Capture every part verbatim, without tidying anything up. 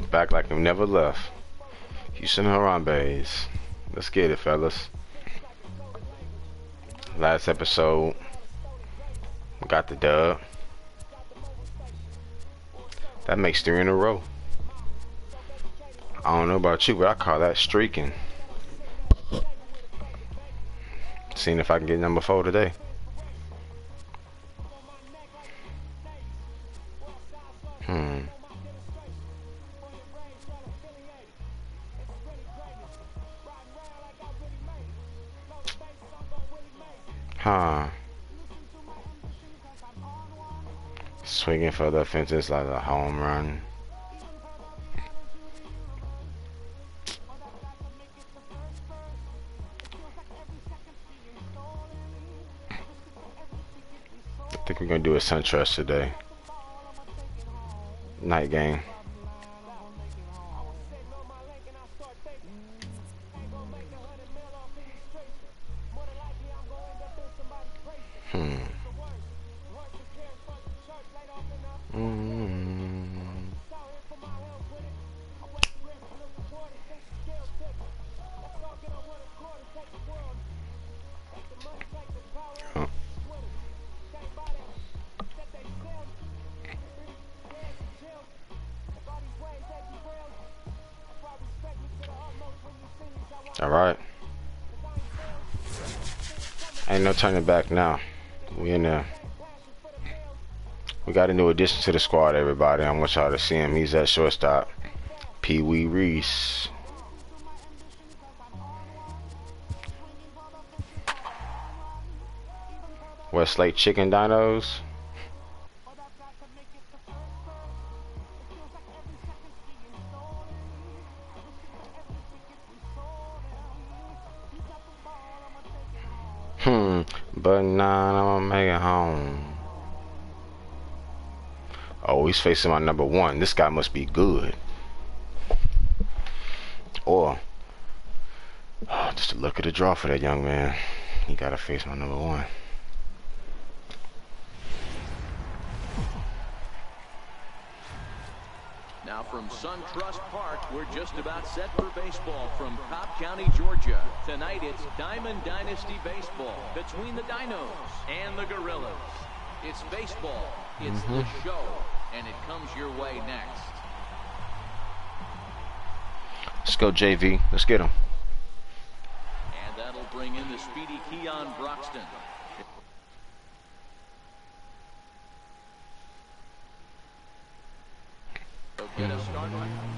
back like we never left. Houston Harambe's. Let's get it, fellas. Last episode, we got the dub. That makes three in a row. I don't know about you, but I call that streaking. Seeing if I can get number four today. Hmm. Huh. Swinging for the fences like a home run. I think we're gonna do a SunTrust today. Night game. Hmm. Mm-hmm. Oh. All right. Ain't no turning back now. We in there. We got a new addition to the squad, everybody. I want y'all to see him. He's at shortstop. Pee Wee Reese. Westlake Chicken Dinos. Hmm. But nah, I'm gonna make it home. Oh, he's facing my number one. This guy must be good. Or, oh, just a look at the draw for that young man. He gotta face my number one. Now from SunTrust Park, we're just about set for baseball from Cobb County, Georgia. Tonight it's Diamond Dynasty Baseball between the Dinos and the Gorillas. It's baseball. It's mm-hmm. the show. And it comes your way next. Let's go, J V. Let's get him. And that'll bring in the speedy Keon Broxton. So get a start.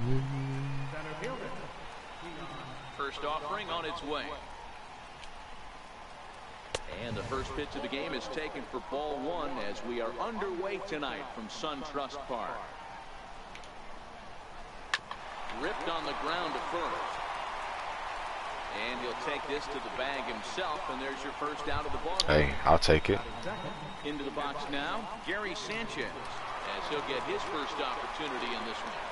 First offering on its way. And the first pitch of the game is taken for ball one as we are underway tonight from SunTrust Park. Ripped on the ground to first. And he'll take this to the bag himself, and there's your first out of the ball game. Hey, I'll take it. Into the box now, Gary Sanchez, as he'll get his first opportunity in this one.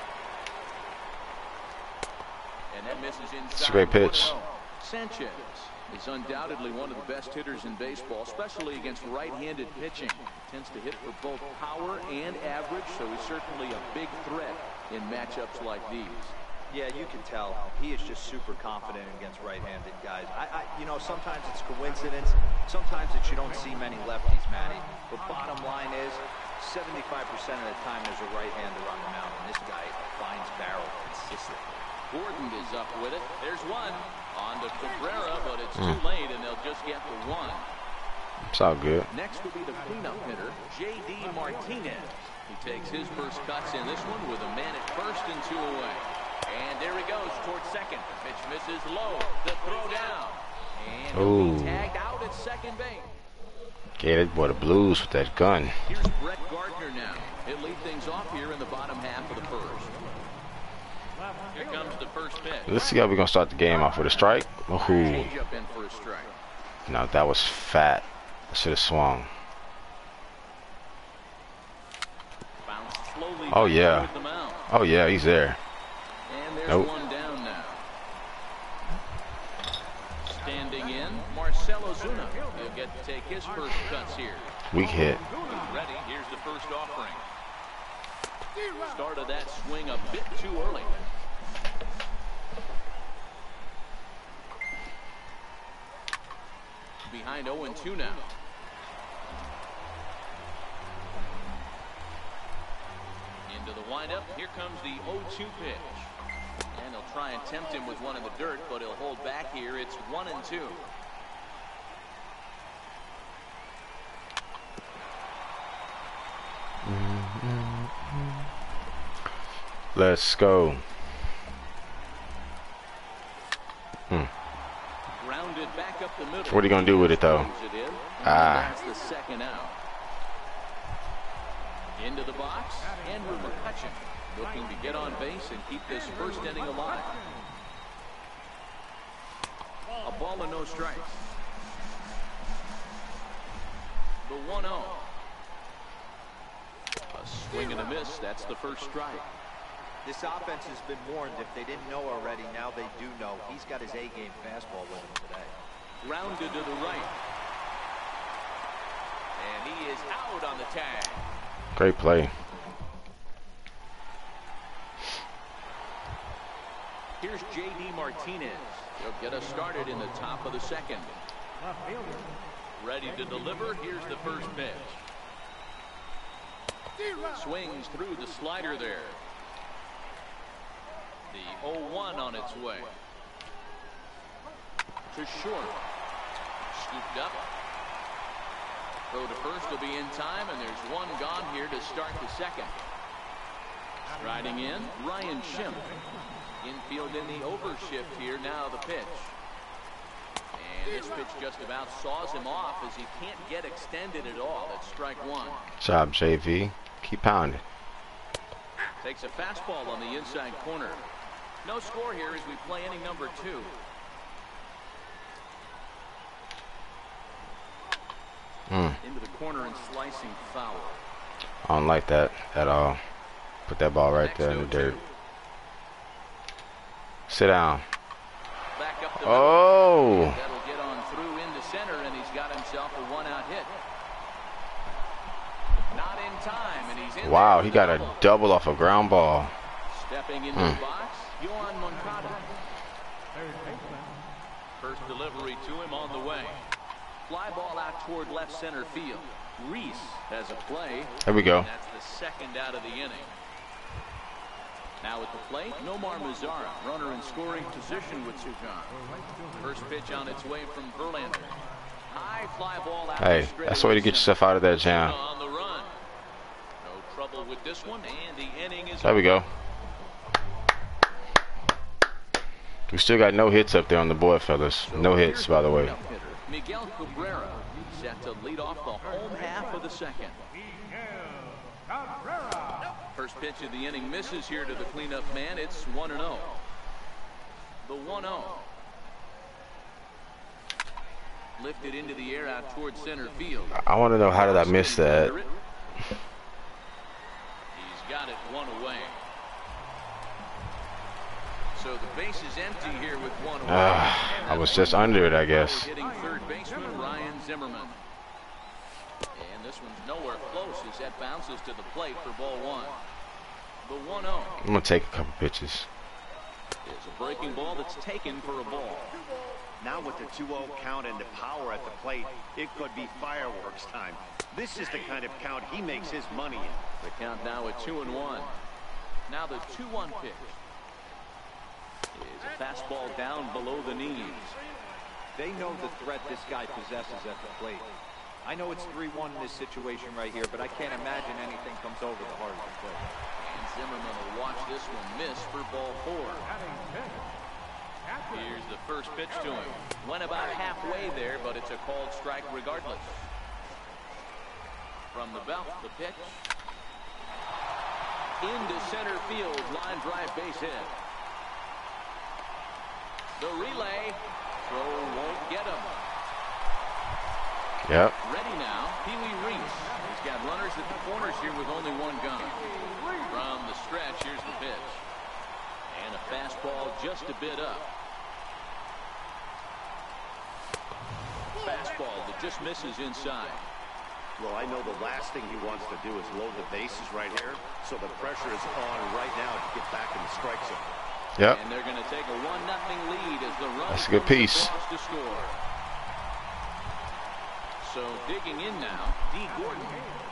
And that misses inside. It's a great pitch. Sanchez is undoubtedly one of the best hitters in baseball, especially against right-handed pitching. Tends to hit for both power and average, so he's certainly a big threat in matchups like these. Yeah, you can tell he is just super confident against right-handed guys. I, I, you know, sometimes it's coincidence. Sometimes it's you don't see many lefties, Matty. But bottom line is, seventy-five percent of the time there's a right-hander on the mound, and this guy finds barrel consistently. Gordon is up with it. There's one on to Cabrera, but it's mm. too late, and they'll just get the one. It's all good. Next will be the cleanup hitter, J D Martinez. He takes his first cuts in this one with a man at first and two away. And there he goes towards second. The pitch misses low. The throw down. And he'll be tagged out at second base. Get it, boy, the Blues with that gun. Here's Brett Gardner now. He'll lead things off here in the bottom half of the first. Here comes the first pitch. Let's see how we're going to start the game off with a strike. Oh, change up in for a strike. No, that was fat. I should have swung. Oh, yeah. Oh, yeah, he's there. And there's nope. one down now. Standing in, Marcell Ozuna. He'll get to take his first cuts here. Weak hit. Ready, here's the first offering. Started that swing a bit too early. Behind oh and two now. Into the windup. Here comes the oh two pitch. And he'll try and tempt him with one in the dirt, but he'll hold back here. It's one and two. Let's go. Hmm. Grounded back up the middle. What are you gonna do with it though? It ah. That's the second out. Into the box, Andrew McCutcheon looking to get on base and keep this first inning alive. A ball and no strikes. The one oh. A swing and a miss. That's the first strike. This offense has been warned. If they didn't know already, now they do know. He's got his A-game fastball with him today. Grounded to the right. And he is out on the tag. Great play. Here's J D Martinez. He'll get us started in the top of the second. Ready to deliver. Here's the first pitch. Swings through the slider there. The oh one on its way. To short. Scooped up. Throw to first will be in time, and there's one gone here to start the second. Riding in, Ryan Schimpf. Infield in the overshift here. Now the pitch. And this pitch just about saws him off as he can't get extended at all. That's strike one. Job, J V. Keep pounding. Takes a fastball on the inside corner. No score here as we play inning number two. Mm. Into the corner and slicing foul. I don't like that at all. Put that ball right there in the dirt. Sit down. Back up the oh. That'll get on through into center, and he's got himself a one-out hit. Not in time, and he's in. Wow, he got a double off a ground ball. Stepping into mm. the box, Yohan Moncada. First delivery to him on the way. Fly ball out toward left center field. Reese has a play. There we go. That's the second out of the inning. Now at the plate, Nomar Mazara, runner in scoring position with Sujan. First pitch on its way from Verlander. High fly ball out. Hey, that's the way to get yourself out of that jam. On the run. No trouble with this one, and the inning is there we go. We still got no hits up there on the board, fellas. No hits, by the way. Miguel Cabrera set to lead off the home half of the second. First pitch of the inning misses here to the cleanup man. It's one and oh. The one oh. Lifted into the air out towards center field. I want to know, how did I miss that? He's got it one away. So the base is empty here with one away. Uh, I was just under it, I guess. Hitting third baseman Ryan Zimmerman. And this one's nowhere close as that bounces to the plate for ball one. The one oh. I'm going to take a couple pitches. It's a breaking ball that's taken for a ball. Now with the two oh count and the power at the plate, it could be fireworks time. This is the kind of count he makes his money in. The count now at two and one. Now the two one pitch. Is a fastball down below the knees. They know the threat this guy possesses at the plate. I know it's three one in this situation right here, but I can't imagine anything comes over the heart of the plate. And Zimmerman will watch this one miss for ball four. Here's the first pitch to him. Went about halfway there, but it's a called strike regardless. From the belt, the pitch. Into center field, line drive base hit. The relay, throw won't get him. Yep. Ready now, Pee Wee Reese. He's got runners at the corners here with only one gun. From the stretch, here's the pitch. And a fastball just a bit up. Fastball that just misses inside. Well, I know the last thing he wants to do is load the bases right here, so the pressure is on right now to get back in the strike zone. Yep. And they're going to take a one nothing lead as the run That's a good piece. to score. So digging in now, D. Gordon.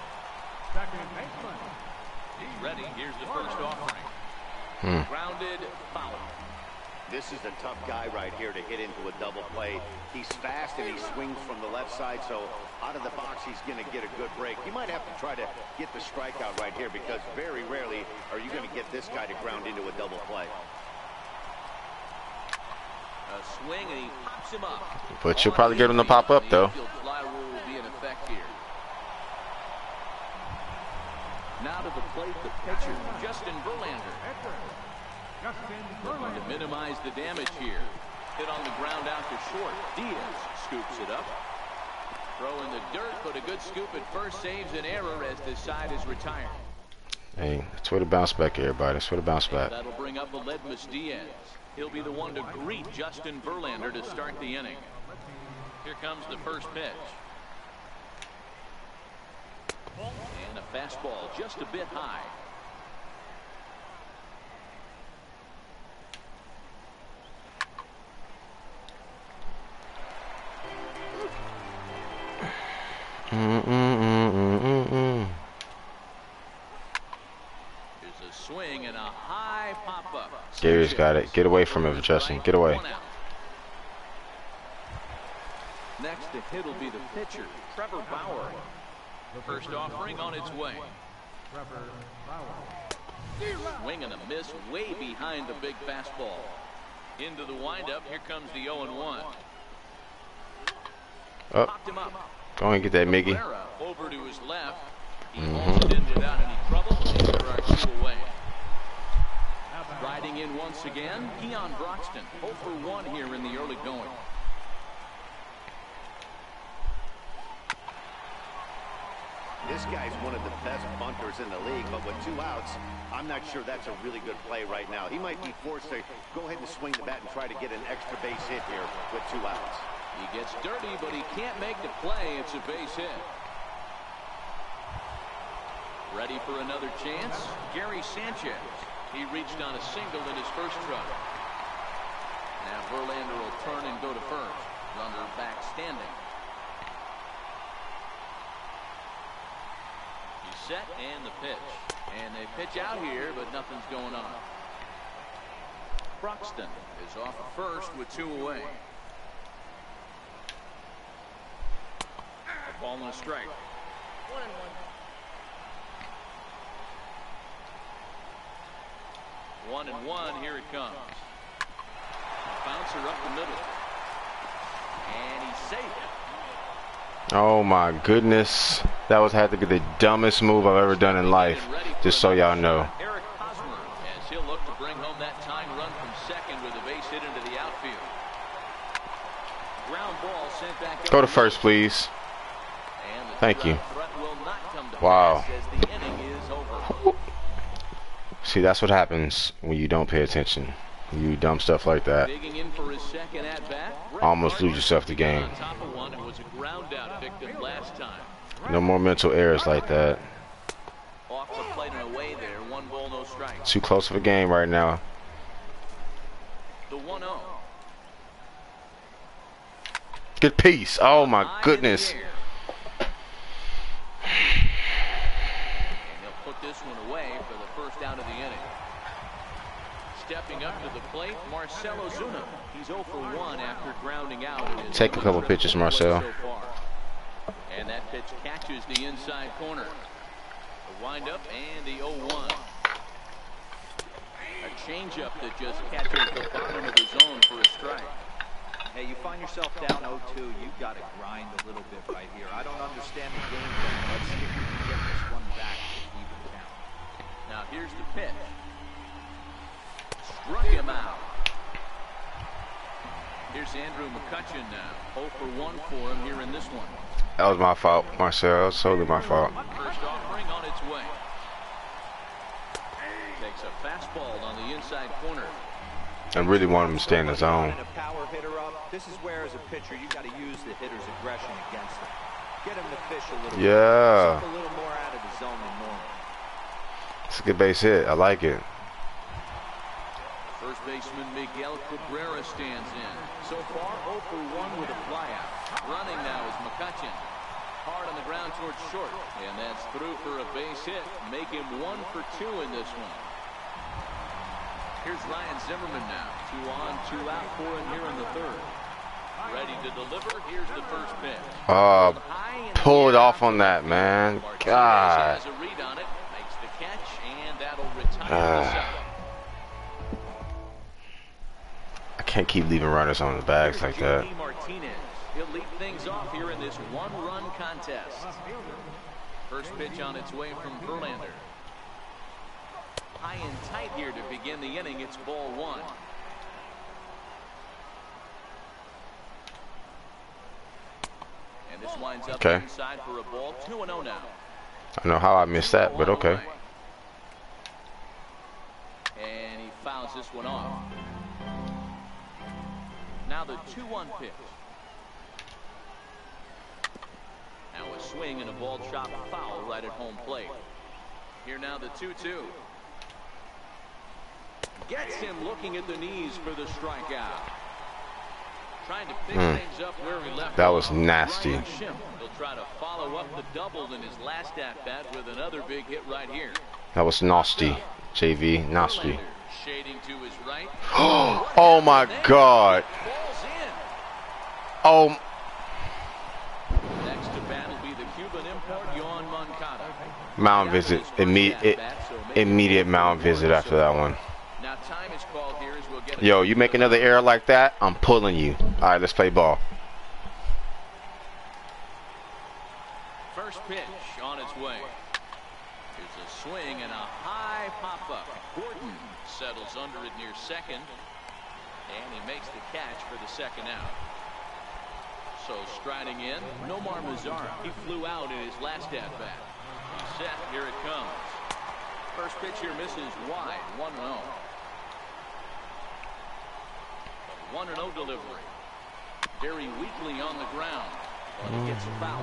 He's ready. Here's the first offering. Hmm. Grounded foul. This is a tough guy right here to hit into a double play. He's fast and he swings from the left side, so out of the box he's going to get a good break. You might have to try to get the strikeout right here because very rarely are you going to get this guy to ground into a double play. A swing and he pops him up. But you'll probably get him to pop up though. Fly rule will be in effect here. Now to the plate, the pitcher, Justin Verlander. Looking to minimize the damage here. Hit on the ground out to short. Diaz scoops it up. Throw in the dirt, but a good scoop at first saves an error as this side is retired. Hey, that's where the bounce back, everybody. That's where the bounce back. That'll bring up Aledmys Diaz. He'll be the one to greet Justin Verlander to start the inning. Here comes the first pitch. And a fastball just a bit high. Mm, mm, mm, mm, mm, mm. There's a swing and a high pop-up. Gary's got it. Get away from it, Justin. Get away. Next to hit will be the pitcher, Trevor Bauer. First offering on its way. Swing and a miss way behind the big fastball. Into the windup. Here comes the oh and one. Up. Popped him up. Go and get that, Miggy. Cabrera over to his left. He Mhm. holds it in without any trouble, and there are two away. Riding in once again, Keon Broxton, oh for one here in the early going. This guy's one of the best bunters in the league, but with two outs, I'm not sure that's a really good play right now. He might be forced to go ahead and swing the bat and try to get an extra base hit here with two outs. He gets dirty, but he can't make the play. It's a base hit. Ready for another chance? Gary Sanchez. He reached on a single in his first try. Now Verlander will turn and go to first. Runner back standing. He's set and the pitch. And they pitch out here, but nothing's going on. Broxton is off at first with two away. A ball and a strike. One and one. One and one, here it comes. Bouncer up the middle. And he's safe. Oh my goodness. That was had to be the dumbest move I've ever done in life. Just so y'all know. Eric Hosmer, as he'll look to bring home that tying run from second with a base hit into the outfield. Ground ball sent back. Go to first, please. And the Thank you. threat will not come to Wow. pass as the inning is over. See, that's what happens when you don't pay attention. You dumb stuff like that. Digging in for his second at bat. Almost lose yourself the game. On top of one, it was a ground out victim last time. No more mental errors like that. Off the plate and away there. One ball, no strike. Too close of a game right now. The one oh. Good piece. Oh my goodness. And he'll put this one away for the first out of the inning. Stepping up to the plate, Marcell Ozuna. He's oh for one after grounding out. in his Take a couple pitches, Marcell. so far. And that pitch catches the inside corner. The windup and the oh one. A changeup that just catches the bottom of the zone for a strike. Hey, you find yourself down oh two, you've got to grind a little bit right here. I don't understand the game plan. Let's see if we can get this one back to even count. Now here's the pitch. Struck him out. Here's Andrew McCutchen now. oh for one for him here in this one. That was my fault, Marcell. That was totally my fault. First offering on its way. Takes a fastball on the inside corner. I really want him to stay in the zone. A power hitter up. This is where, as a pitcher, you got to use the hitter's aggression against him. Get him to fish a little Yeah. bit. A little more out of the zone than normal. It's a good base hit. I like it. First baseman Miguel Cabrera stands in. So far, oh for one with a flyout. Running now is McCutchen. Hard on the ground towards short. And that's through for a base hit. Make him one for two in this one. Here's Ryan Zimmerman now. Two on, two out for him here in the third. Ready to deliver. Here's the first pitch. Uh, pulled off on that, man. God. Has a read on it. Makes the catch, and that'll retire Uh. the second. I can't keep leaving runners on the bags like that. J D Martinez. He'll lead things off here in this one-run contest. First pitch on its way from Verlander. High and tight here to begin the inning. It's ball one. And this winds up Okay. inside for a ball. two and oh now. I don't know how I missed that, but okay. And he fouls this one off. Now the two one pitch. Now a swing and a ball chopped foul right at home plate. Here now the two two. Gets him looking at the knees for the strikeout. Trying to pick Mm. things up where he left That off. was nasty. Ryan Schimpf will try to follow up the double in his last at bat with another big hit right here. That was nasty. J V, nasty. Verlander shading to his right. Oh my God. Falls in. Oh. Next to bat will be the Cuban import Yoan Moncada. Mound visit. Immediate. Immediate mound visit after that one. Now time is called here as we'll get. Yo, you make another error like that, I'm pulling you. All right, let's play ball. First pitch on its way. Here's a swing and a high pop-up. Gordon settles under it near second, and he makes the catch for the second out. So striding in, Nomar Mazara. He flew out in his last at-bat. He's set. Here it comes. First pitch here misses wide. one and oh. one and oh delivery. Very weakly on the ground, but he gets fouled.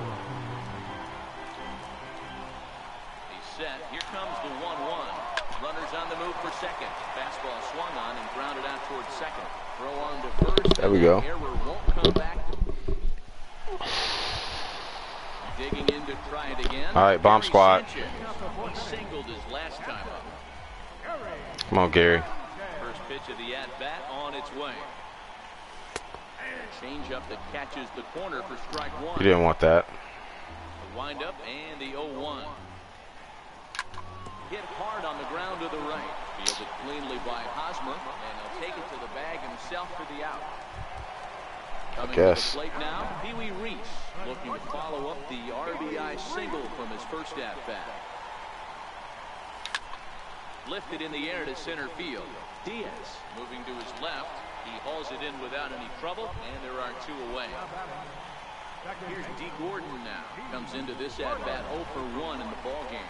He's set. Here comes the one one. Runners on the move for second. Fastball swung on and grounded out towards second. Throw on to first. There we go. Error won't come back. Digging in to try it again. All right, bomb Gary squad. Sanchez. He singled his last time up. Come on, Gary. First pitch of the at-bat on its way. Change up that catches the corner for strike one. You didn't want that. The wind-up and the oh one. Hit hard on the ground to the right. Fielded cleanly by Hosmer, and he'll take it to the bag himself for the out. Coming guess. to the plate now, Pee Wee Reese looking to follow up the R B I single from his first at-bat. Lifted in the air to center field. Diaz moving to his left. He hauls it in without any trouble, and there are two away. Here's D. Gordon now. Comes into this at-bat oh for one in the ballgame.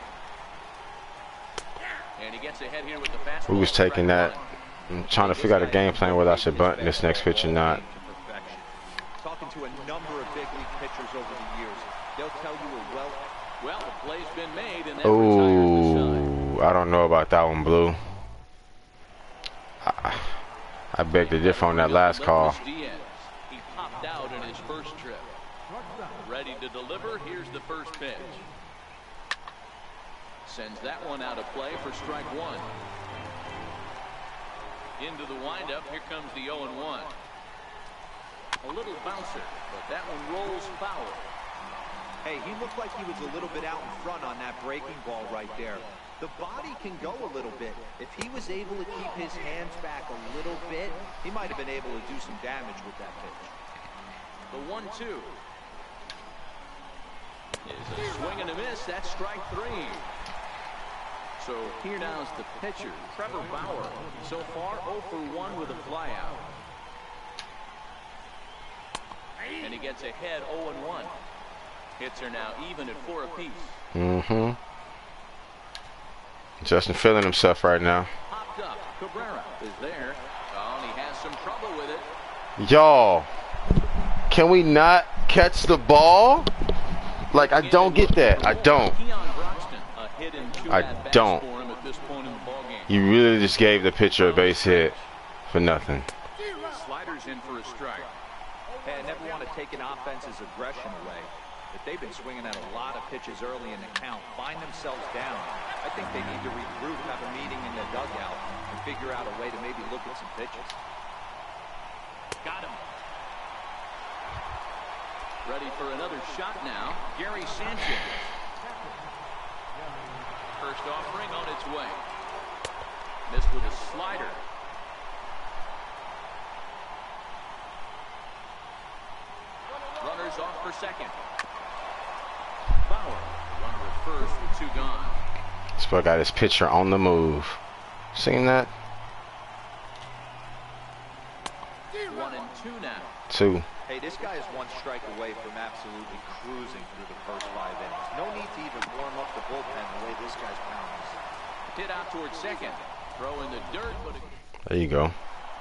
And he gets ahead here with the fastball. Who was taking that? I'm trying to figure out a game plan whether I should bunt this next pitch or not. Talking to a number of big league pitchers over the years, they'll tell you a well. Well, the play's been made, and that retires the side. Oh, I don't know about that one, Blue. I, I beg to differ on that last call. Diaz. He popped out in his first trip. Ready to deliver. Here's the first pitch. Sends that one out of play for strike one. Into the windup. Here comes the oh and one. A little bouncer, but that one rolls foul. Hey, he looked like he was a little bit out in front on that breaking ball right there. The body can go a little bit. If he was able to keep his hands back a little bit, he might have been able to do some damage with that pitch. The one two. Is a swing and a miss. That's strike three. So here now is the pitcher, Trevor Bauer. So far, oh for one with a flyout. And he gets ahead oh and one. Hits are now even at four apiece. Mm-hmm. Justin feeling himself right now. Popped up. Cabrera is there. Oh, and he has some trouble with it. Y'all, can we not catch the ball? Like, I don't get that. I don't. I don't. You really just gave the pitcher a base hit for nothing. Sliders in for a strike. Hey, I never want to take an offense's aggression away, but they've been swinging at a lot of pitches early in the count. Find themselves down. I think they need to regroup, have a meeting in the dugout, and figure out a way to maybe look at some pitches. Got him. Ready for another shot now, Gary Sanchez. First offering on its way. Missed with a slider. Runners off for second. Bauer, runner at first with two gone. This boy got his pitcher on the move. Seen that? One and two now. Two. Hey, this guy is one strike away from absolutely cruising through the first five innings. No need to even warm up the bullpen the way this guy's pounding. Hit out towards second. Throw in the dirt, but There you go.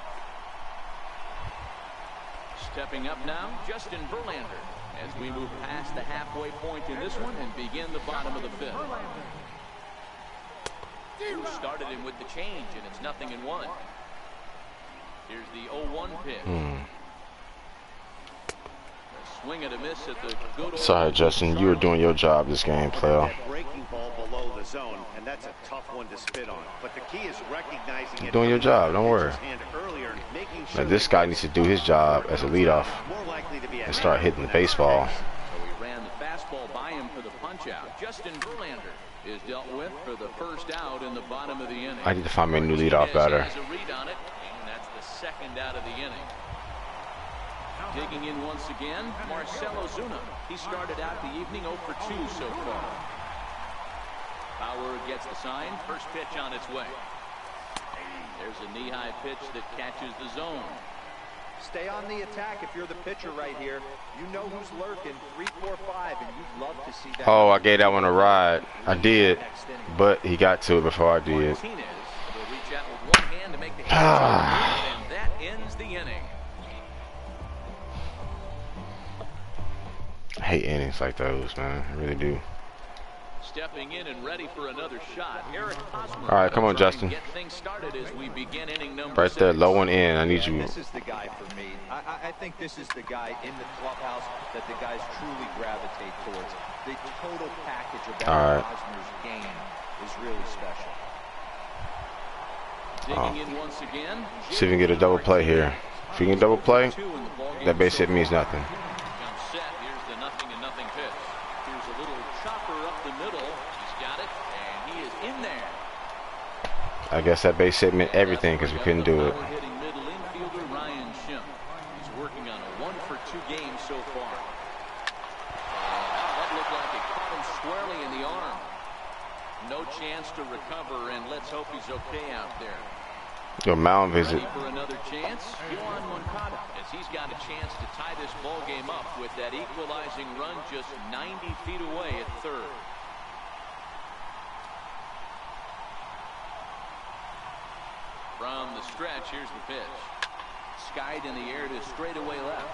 stepping up now, Justin Verlander, as we move past the halfway point in this one and begin the bottom of the fifth. Who started him with the change, and it's nothing in one. Here's the oh one pitch. Hmm. Swing and a miss at the good. Sorry, Justin. You were doing your job this game, player. That breaking ball below the zone, and that's a tough one to spit on. But the key is recognizing You're it. doing your job. Don't worry. Earlier, making Now, sure this guy needs to do his job as a leadoff more likely to be a and start hitting the baseball. So he ran the fastball by him for the punch out. Justin Verlander is dealt with for the first out in the bottom of the inning. I need to find me a new leadoff batter. Has a read on it, and that's the second out of the inning. Digging in once again, Marcell Ozuna. He started out the evening oh for two so far. Bauer gets the sign. First pitch on its way. There's a knee-high pitch that catches the zone. Stay on the attack if you're the pitcher right here. You know who's lurking, three, four, five, and you'd love to see that. Oh, I gave that one a ride. I did, but he got to it before I did. Martinez will reach out with one hand to make the catch, and that ends the inning. I hate innings like those, man. I really do. Stepping in and ready for another shot, Eric Hosmer. All right, come on, Justin. Get things started as we begin inning number Right there, six. low and in. I need you. This is the guy for me. I, I, I think this is the guy in the clubhouse that the guys truly gravitate towards. The total package of All right. Hosmer's game is really special. Digging in once again. See if we can get a double play here. If we can double play, Two in the ballgame that base so hit means far. nothing. Comes set. Here's the nothing and nothing pitch. Here's a little chopper up the middle. He's got it, and he is in there. I guess that base hit meant everything because we couldn't do it. Hitting middle infielder Ryan Schimpf. He's working on a one for two game so far. That looked like it caught him squarely in the arm. No chance to recover, and let's hope he's okay out there. Your mound visit. Ready for another chance, Yoan Moncada, as he's got a chance to tie this ball game up with that equalizing run just ninety feet away at third. From the stretch, here's the pitch. Skied in the air to straightaway left.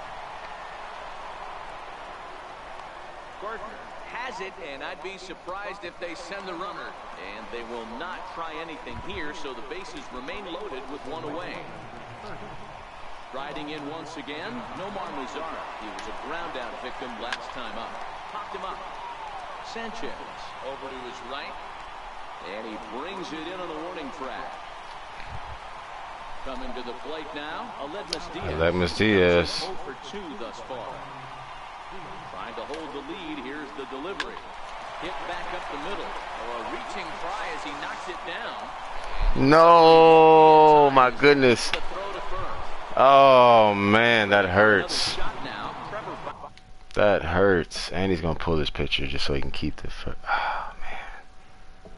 Gardner has it, and I'd be surprised if they send the runner. And they will not try anything here, so the bases remain loaded with one away. Riding in once again, Nomar Mazara. He was a ground out victim last time up. Popped him up. Sanchez over to his right, and he brings it in on the warning track. Coming to the plate now, Aledmys Diaz. Aledmys Diaz. oh for two thus far. Trying to hold the lead. Here's the delivery. Hit back up the middle. Oh, a reaching try as he knocks it down. No, my goodness. The throw to first. Oh, man, that hurts. Another shot now. Trevor. That hurts. And he's going to pull this pitcher just so he can keep the... Oh, man.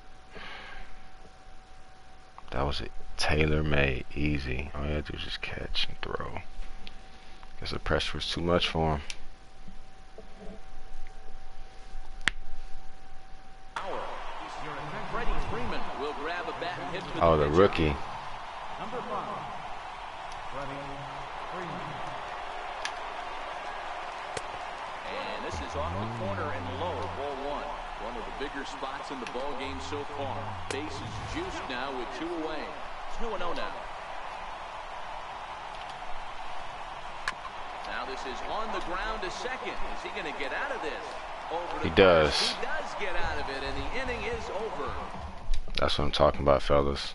That was it. Tailor-made. Easy. All you had to do was just catch and throw. Guess the pressure was too much for him. Freddie Freeman will grab a bat and hit for the Oh, the pitcher. rookie. Number five, Freddie Freeman. And this is off the corner bigger spots in the ball game so far. Base is juiced now with two away. two and oh now. Now this is on the ground to second. Is he going to get out of this? Over he does. He does get out of it, and the inning is over. That's what I'm talking about, fellas.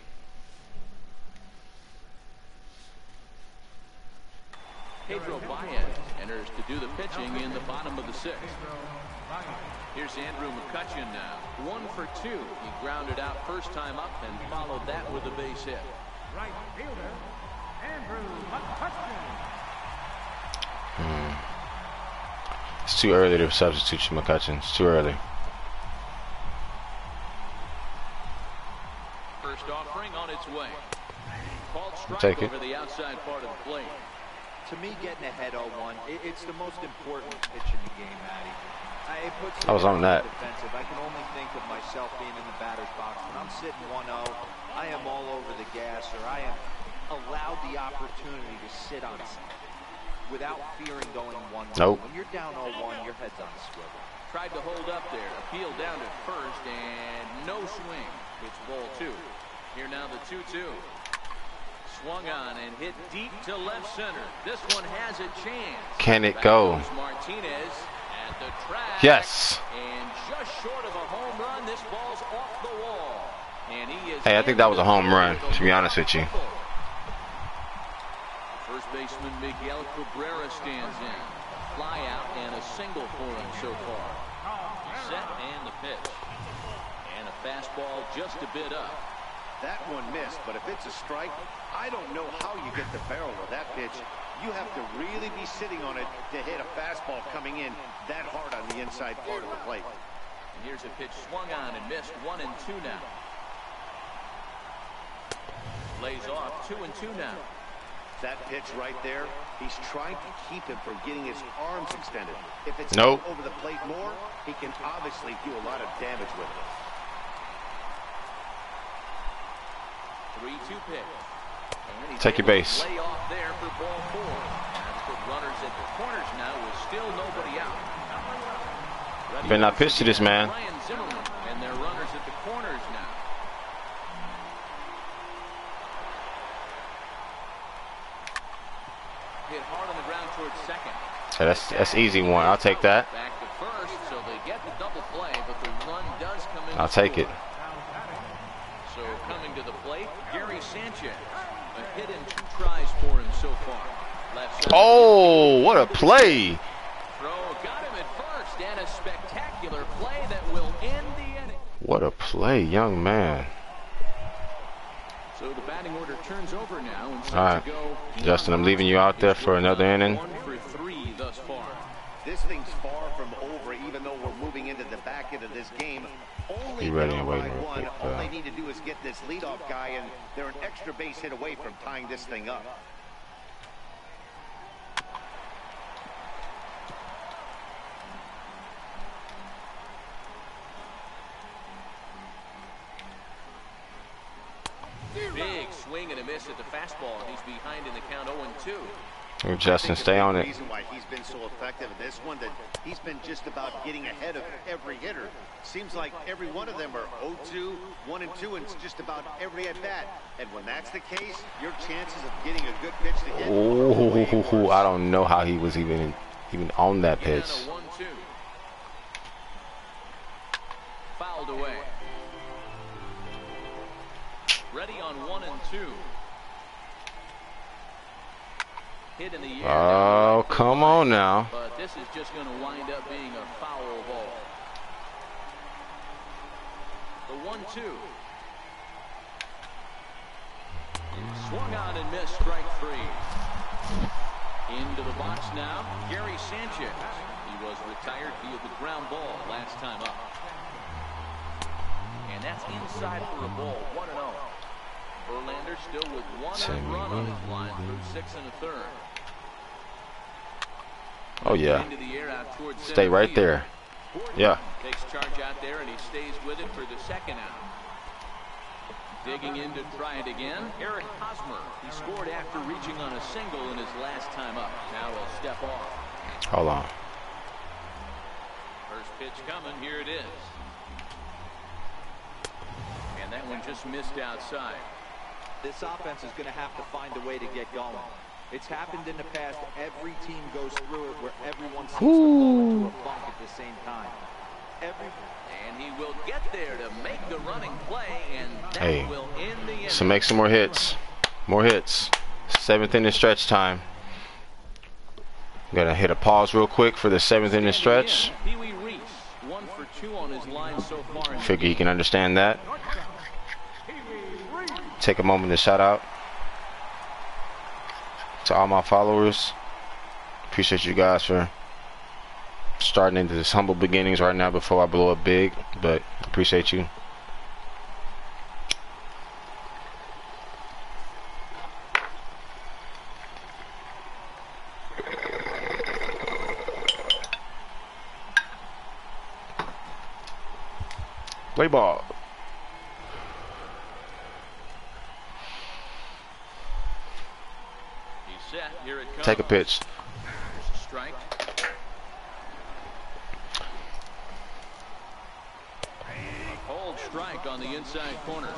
Pedro Baez enters to do the pitching in the bottom of the sixth. Here's Andrew McCutchen now. One for two. He grounded out first time up and followed that with a base hit. Right fielder, Andrew McCutchen. Hmm. It's too early to substitute McCutchen. It's too early. First offering on its way. Called strike Take it. over the outside part of the plate. To me, getting ahead oh one, it, it's the most important pitch in the game, Matty. I, it puts I was on that. Defensive. I can only think of myself being in the batter's box. When I'm sitting one oh, I am all over the gas, or I am allowed the opportunity to sit on something without fearing going one one. Nope. When you're down oh one, your head's on a swivel. Tried to hold up there. Appeal down to first, and no swing. It's ball two. Here now the two two. Swung on and hit deep to left center. This one has a chance. Can it Back go? goes Martinez at the track. Yes. And just short of a home run, this ball's off the wall. And he is Hey, I think that was a home run, to be honest with you. First baseman Miguel Cabrera stands in. Fly out and a single for him so far. Set and the pitch. And a fastball just a bit up. That one missed, but if it's a strike, I don't know how you get the barrel of that pitch. You have to really be sitting on it to hit a fastball coming in that hard on the inside part of the plate. And here's a pitch swung on and missed. One and two now. Lays off. Two and two now. That pitch right there, he's trying to keep him from getting his arms extended. If it's Nope. over the plate more, he can obviously do a lot of damage with it. three two pitch. And he's Take your able to base. Lay off there for ball four. And to put runners at the corners now with still nobody out. You better not pitch to this man. Ryan Zimmerman, and they're runners at the corners now. Hit hard on the ground towards second. So that's that's easy one. I'll take that. Back to first, so they get the double play, but the run does come in. I'll take it. So coming to the plate, Gary Sanchez. A hit and two tries for him so far. Left side. Oh, what a play! Throw got him at first, and a spectacular play that will end the inning. What a play, young man. So the batting order turns over now. And All right, to go Justin, I'm leaving you out there for another inning. One for three thus far. This thing's far from over, even though we're moving into the back end of this game. Only Be ready down and wait by real one. quick, All uh, they need to do is get this leadoff guy, and they're an extra base hit away from tying this thing up. Big swing and a miss at the fastball, and he's behind in the count oh and two. Oh, Justin, stay on The it. reason why he's been so effective in this one, that he's been just about getting ahead of every hitter. Seems like every one of them are oh two, one and two, and it's just about every at bat. And when that's the case, your chances of getting a good pitch to hit. Oh, I don't know how he was even even on that pitch. And a one two. Fouled away. Ready on one and two. Hit in the air. Oh, come on now. But this is just going to wind up being a foul ball. The one two. Swung on and missed, strike three. Into the box now, Gary Sanchez. He was retired via the ground ball last time up. And that's inside for a ball, one and oh. Verlander still with one earned run on his line through six and a third. Oh yeah. Into the air out towards Stay center right field. there. Yeah. Takes charge out there, and he stays with it for the second out. Digging in to try it again, Eric Hosmer. He scored after reaching on a single in his last time up. Now he'll step off. Hold on. First pitch coming. Here it is. one just missed outside. This offense is going to have to find a way to get going. It's happened in the past. Every team goes through it where everyone seems Ooh. to fall into a funk at the same time. Every and he will get there to make the running play, and that hey. will end the inning. So make some more hits. More hits. Seventh inning stretch time. Gotta hit a pause real quick for the seventh inning stretch. Pee-wee Reese, one for two on his line so far. Figure you can understand that. Take a moment to shout out to all my followers. Appreciate you guys for starting into this humble beginnings right now before I blow up big, but appreciate you. Play ball. He's set. Here it comes. Take a pitch. There's a strike. A cold strike on the inside corner.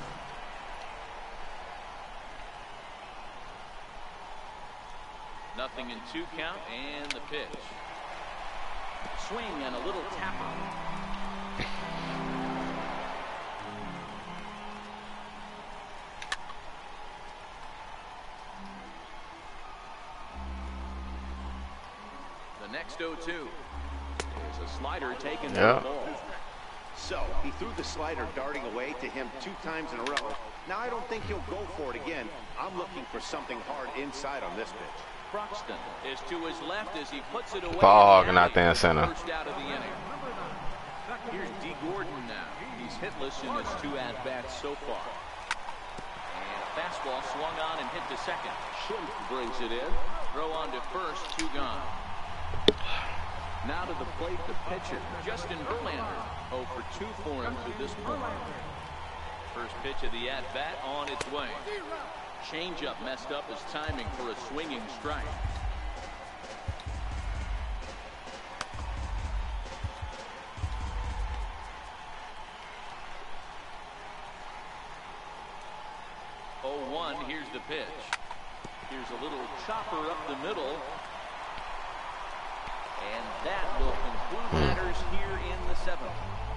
Nothing in two count, and the pitch. Swing and a little tapper. The next oh two is a slider taken to yeah. the ball. So he threw the slider darting away to him two times in a row. Now I don't think he'll go for it again. I'm looking for something hard inside on this pitch. Croxton is to his left as he puts it away. Ball hogging out there in center. First out of the inning. Here's D. Gordon now. He's hitless in his two at-bats so far. And a fastball swung on and hit to second. Schimpf brings it in. Throw on to first, two gone. Now to the plate, the pitcher, Justin Verlander. oh for two for him to this point. First pitch of the at-bat on its way. Changeup messed up his timing for a swinging strike. oh one, here's the pitch. Here's a little chopper up the middle. And that will conclude matters here in the seventh.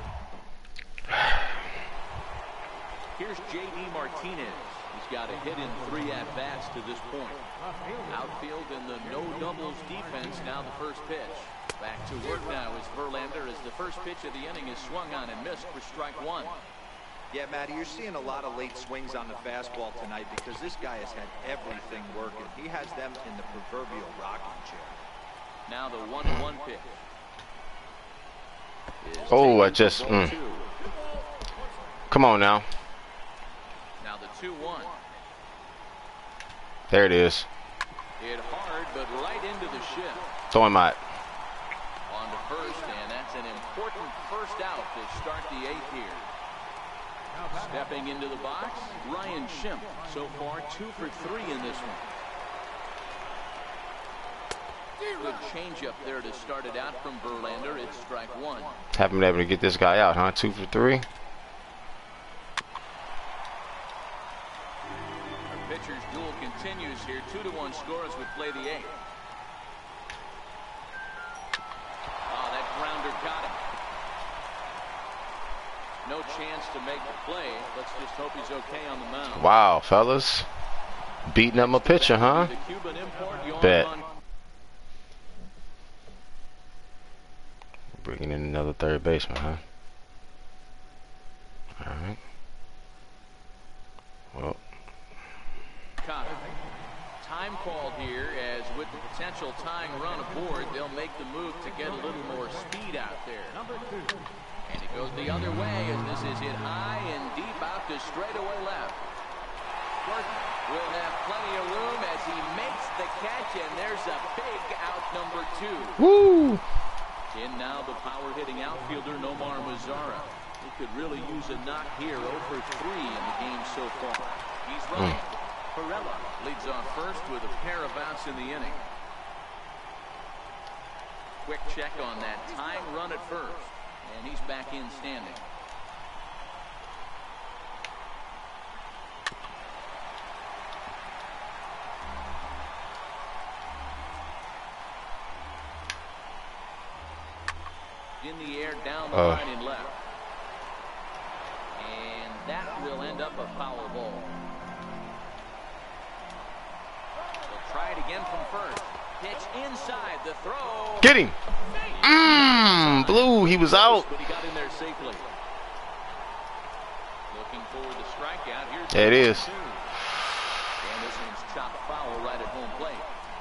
Here's J D Martinez. He's got a hit in three at-bats to this point. Outfield in the no-doubles defense, now the first pitch. Back to work now is Verlander as the first pitch of the inning is swung on and missed for strike one. Yeah, Matty, you're seeing a lot of late swings on the fastball tonight because this guy has had everything working. He has them in the proverbial rocking chair. Now the one one pitch. Oh, I just... Mm. Come on now. Now the two one. There it is. Hit hard, but right into the shift. Throw him out. On to first, and that's an important first out to start the eighth here. Stepping into the box, Ryan Schimpf. So far, two for three in this one. Good changeup there to start it out from Verlander. It's strike one. Haven't been able to get this guy out, huh? Two for three. Our pitcher's duel continues here. Two to one score as we play the eighth. Oh, that grounder got him. No chance to make the play. Let's just hope he's okay on the mound. Wow, fellas. Beating up my pitcher, huh? Bet. Bringing in another third baseman, huh? All right. Well. Time called here, as with the potential tying run aboard, they'll make the move to get a little more speed out there. Number two. And it goes the other way as this is hit high and deep out to straightaway left. Gordon will have plenty of room as he makes the catch, and there's a big out number two. Woo! In now the power-hitting outfielder Nomar Mazara. He could really use a knock here. oh for three in the game so far. He's running. Mm. Perella leads off first with a pair of outs in the inning. Quick check on that time run at first. And he's back in standing. in the air down the Uh. line and left. And that will end up a foul ball. They'll try it again from first. Pitch inside the throw. Get him. Mmm. Blue. He was out. But he got in there safely. Looking forward to strikeout. Here's There it is. two. And this one's chopped foul right at home plate.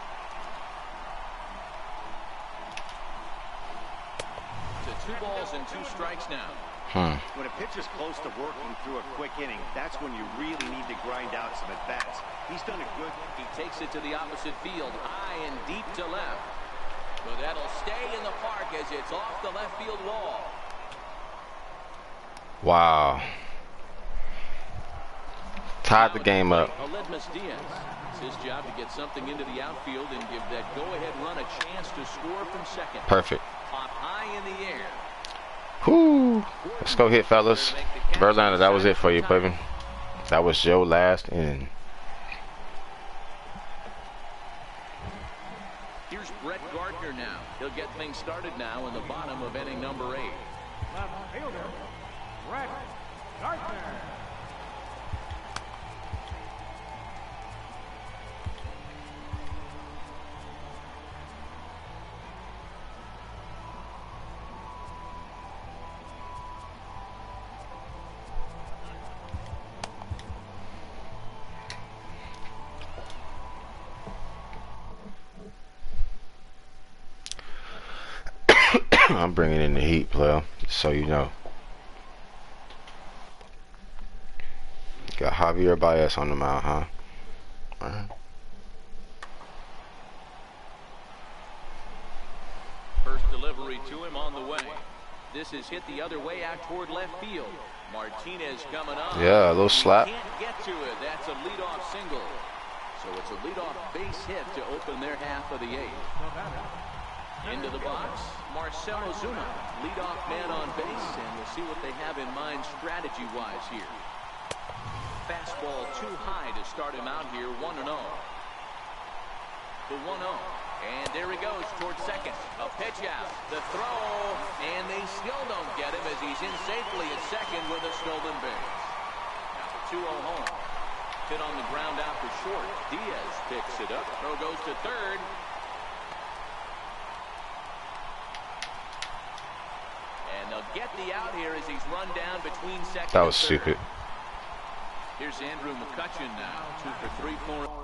To two balls and two strikes now. Hmm. When a pitcher's close to working through a quick inning, that's when you really need to grind out some at-bats. He's done a good... He takes it to the opposite field, high and deep to left. But that'll stay in the park as it's off the left field wall. Wow. Tied the game up. Aledmus Diaz. It's his job to get something into the outfield and give that go-ahead run a chance to score from second. Perfect. Up high in the air. Whoo. Let's go hit, fellas. Verlander, that was it for you, baby. That was your last inning. Here's Brett Gardner now. He'll get things started now in the bottom of inning number eight. Left fielder, Brett Gardner. I'm bringing in the heat, player, so you know. Got Javier Baez on the mound, huh? Uh-huh. First delivery to him on the way. This is hit the other way out toward left field. Martinez coming up. Yeah, a little slap. Can't get to it. That's a leadoff single. So it's a leadoff base hit to open their half of the eighth. Into the box, Marcell Ozuna, leadoff man on base, and we'll see what they have in mind strategy-wise here. Fastball too high to start him out here, one and oh. The one oh, and there he goes towards second. A pitch out, the throw, and they still don't get him as he's in safely at second with a stolen base. Now the two oh home. Hit on the ground out to short. Diaz picks it up. Throw goes to third. And they'll get the out here as he's run down between second That was and third. stupid. Here's Andrew McCutchen now, two for three for him.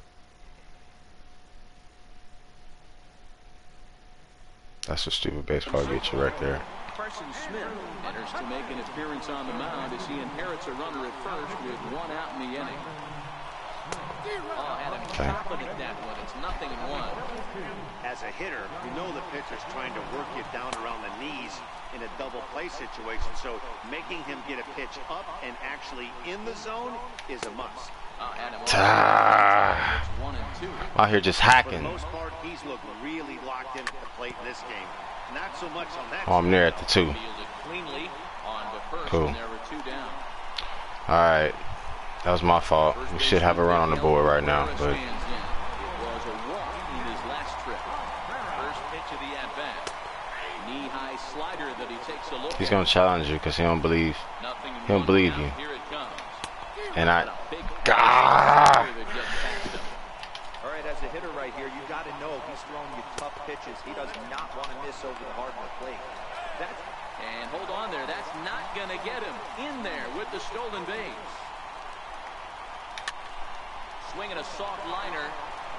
That's a stupid baseball get you right there. Carson Smith enters to make an appearance on the mound as he inherits a runner at first with one out in the inning. Oh, had him Okay. confident that one. It's nothing in one. As a hitter, you know the pitcher's trying to work you down around the knees in a double play situation, so making him get a pitch up and actually in the zone is a must. Oh, had him Ah. It's one and two. Out here just For the hacking. most part, he's looked really locked in at the plate in this game. Not so much on that. Oh, I'm there at the two. Fielded cleanly on the first, Cool. and there were two down. All right. That was my fault. We should have a run on the board right now, but It was a walk in his last trip. First pitch of the at-bat. Knee-high slider that he takes a look he's at. gonna challenge you because he don't believe. Nothing in he don't one believe count. you. Here it comes. And I, A big ah, that gets past him. All right, as a hitter right here, you got to know if he's throwing you tough pitches. He does not want to miss over the hard of the plate. That's And hold on there. That's not going to get him in there with the stolen base. Swinging a soft liner.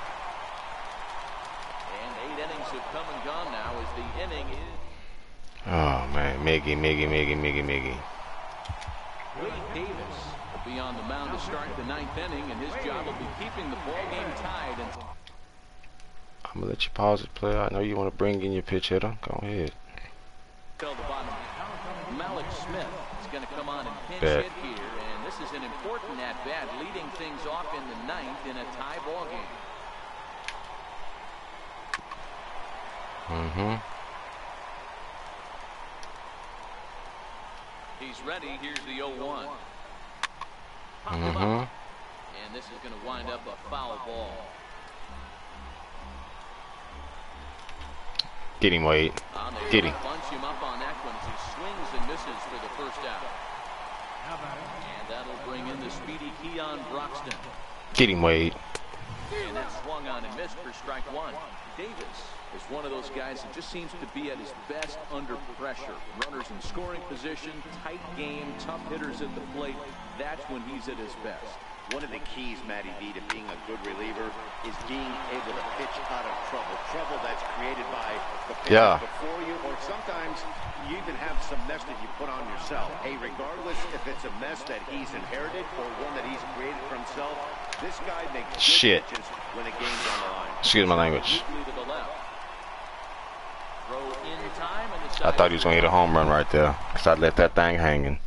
And eight innings have come and gone now as the inning is. oh man, Miggy, Miggy, Miggy, Miggy, Miggy. Wade Davis will be on the mound to start the ninth inning, and his job will be keeping the ball game tied. And I'm gonna let you pause it, player. I know you want to bring in your pitch hitter. Go ahead. till the bottom. Malik Smith is going to come on and pinch Bet. hit here, and this is an important at-bat, leading things off in the ninth in a tie ball game. Mm-hmm. He's ready. Here's the oh one. Popped him Mm-hmm. up. And this is going to wind up a foul ball. Get him, Wade. Uh, they Get him. bunch him up on that one as he swings and misses for the first out. How about it? And that'll bring in the speedy Keon Broxton. Get him, Wade. And that swung on and missed for strike one. Davis is one of those guys that just seems to be at his best under pressure. Runners in scoring position, tight game, tough hitters at the plate. That's when he's at his best. One of the keys, Matty B, to being a good reliever is being able to pitch out of trouble. Trouble that's created by the pitcher Yeah. before you, or sometimes you even have some mess that you put on yourself. Hey, regardless if it's a mess that he's inherited or one that he's created for himself, this guy makes good Shit. pitches when the game's on the line. Excuse my language. Deeply to the left. Throw in time and the I thought he was going to hit a home run right there because I let that thing hanging.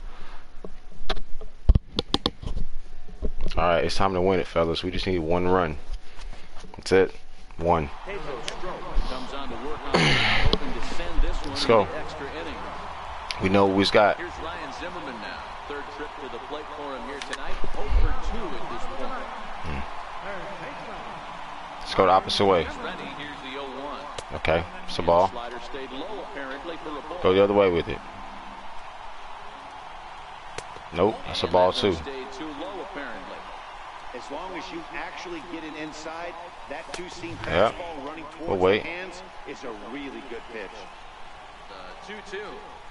All right, it's time to win it, fellas. We just need one run. That's it. One. Pedro Strop comes on to work on it, hoping to send this one Let's go. into extra innings. We know what we've got. Here's Ryan Zimmerman now. Third trip to the plate for him here tonight. oh for two at this point. Let's go the opposite way. He's ready. Here's the oh one. Okay, it's a ball. Slider stayed low apparently for a ball. Go the other way with it. Nope, that's a And ball that one too. stayed too low apparently. As long as you actually get it inside, that two-seam Yeah. fastball running We'll towards wait. the hands is a really good pitch. two two.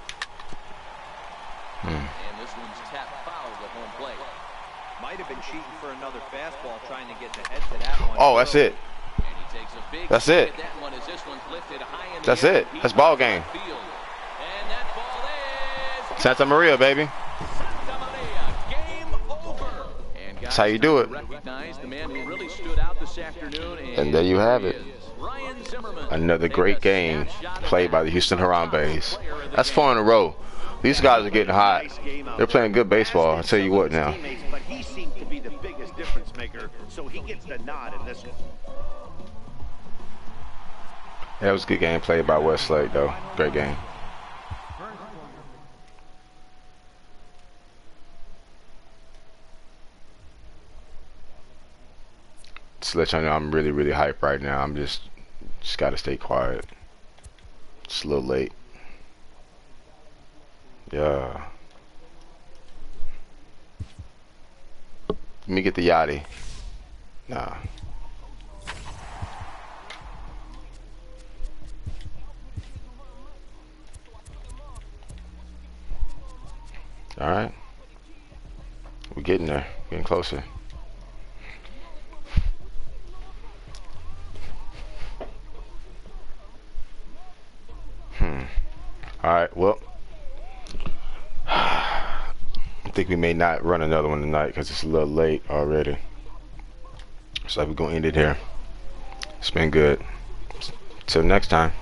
Hmm. And this one's tapped foul at home plate. Might have been cheating for another fastball, trying to get the head to that one. Oh, that's it. And he takes a big That's swing it. at that one as this one's lifted high in the That's air. it. He That's ball goes game. left field. And that ball is Santa Maria, baby. Santa Maria. Game over. And guys, That's how you do it. recognize the man who really stood out this afternoon. And, And there you have here it. he is, Ryan Zimmerman. Another Take great a game snapshot of played by that the Houston Harambe's. player of the That's game. four in a row. These guys are getting hot. Nice game out They're playing there. good baseball. I'll As tell you did what some of now. his teammates, but he seemed to be the biggest difference maker, so he gets the nod in this one. That was a good game played by Westlake, though. Great game. Just to let y'all know, I'm really, really hyped right now. I'm just, just gotta stay quiet. It's a little late. Yeah. Let me get the Yachty. Nah. All right. We're getting there. Getting closer. Hmm. All right. Well, I think we may not run another one tonight because it's a little late already. So we're gonna end it here. It's been good. Till next time.